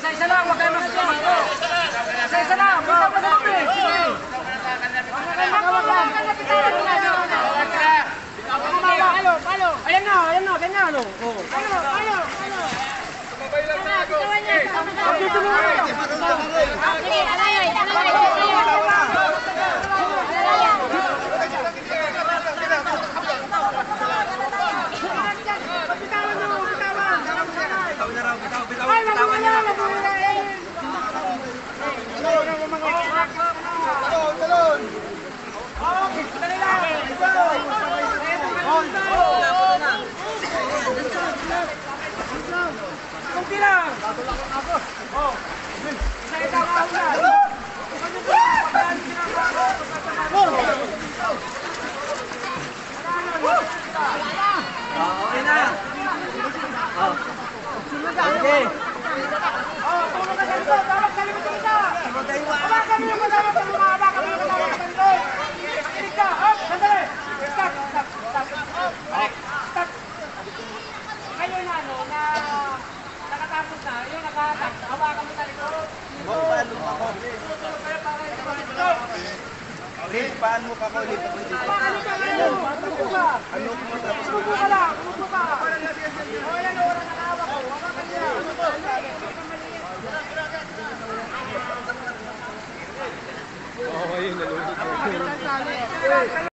Isa-isa lang, huwag kayo magsusumago. Isa-isa lang, bitaw pa lang. Ayan na, ganyan. Ayo. Tumabay lang na ako. Kunti lang. Isa-isa ka una. Okay na. Okay. Tulong ka sa likod. Tawag sa likod ng isa. Tawag kami yung matawag sa mga haba. Kami yung matawag sa likod. Makinig ka. Sandali. Stop. Kayo na nakatapos na. Yung nakatapos. Hawakan mo sa likod. Paano ako? Rin, paano ka ko ulit ako dito? Ano mo tapos mo? Umupo ka lang. O yan, oras na hawak ko. Hawakan niya. Oo, yun. Nalulog.